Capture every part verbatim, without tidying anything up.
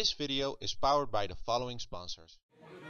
This video is powered by the following sponsors.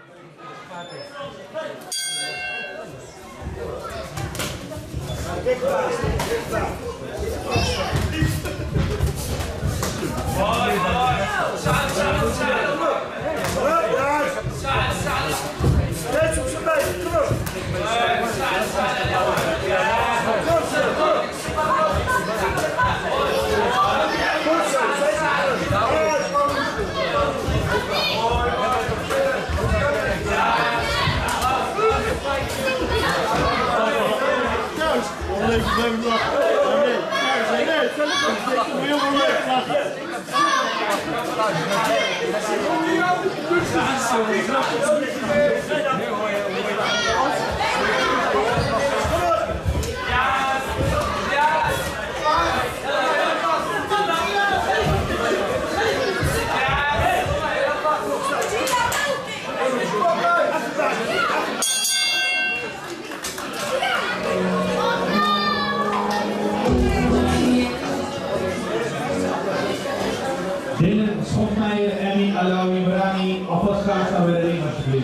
Dylan Schotmeijer, Emmy Alawi Brani, alvast graag naar de ring alsjeblieft.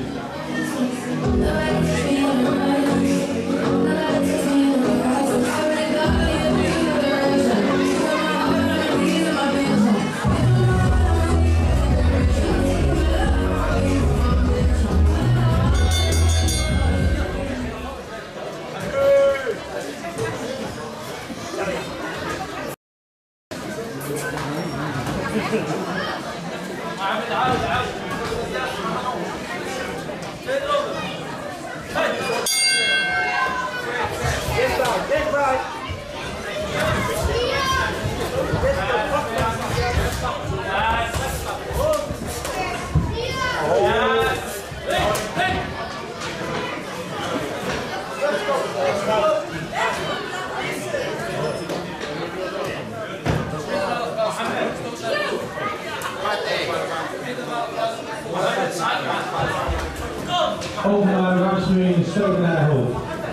Over naar de waarschuwing, stoot naar hoofd.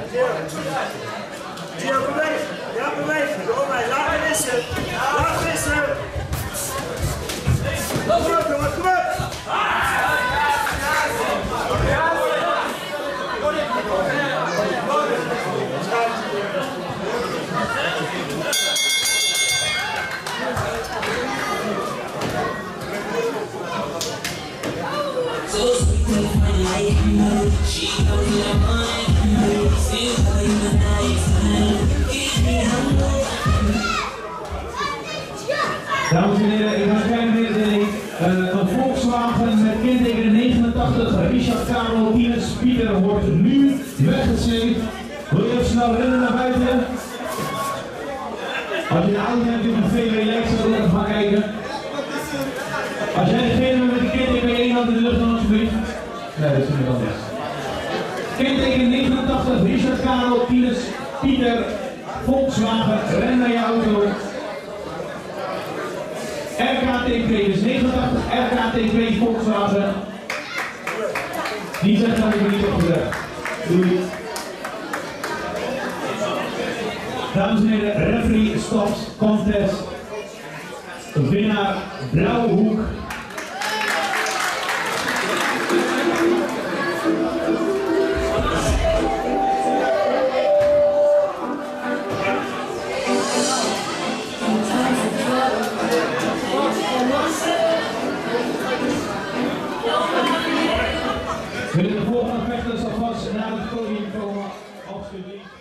Ja, beweeg! Ja, beweeg! Kom maar, laat me missen! Laat me missen! Kom op, jongen, kom op! Dames en heren, ik ga een kleine mededeling. Uh, een Volkswagen met kenteken negenentachtig, Richard Karel Ines Pieter wordt nu weggesleept. Wil je even snel rennen naar buiten? Als je een auto hebt in een V W X, dan wil ik even gaan kijken. Als jij degene bent met die kenteken met één hand in de lucht, dan alsjeblieft. Nee, dat is niet anders. Kenteken negenentachtig, Richard Karel Ines Pieter, Volkswagen, ren naar je auto. R K T P, dus negenentachtig R K T P Volkswagen. Die zegt dat ik er niet op gezegd. Doei. Dames en heren, referee stops contest. Winnaar Blauwe Hoek. Willen de volgende vechters alvast naar het podium komen, alsjeblieft.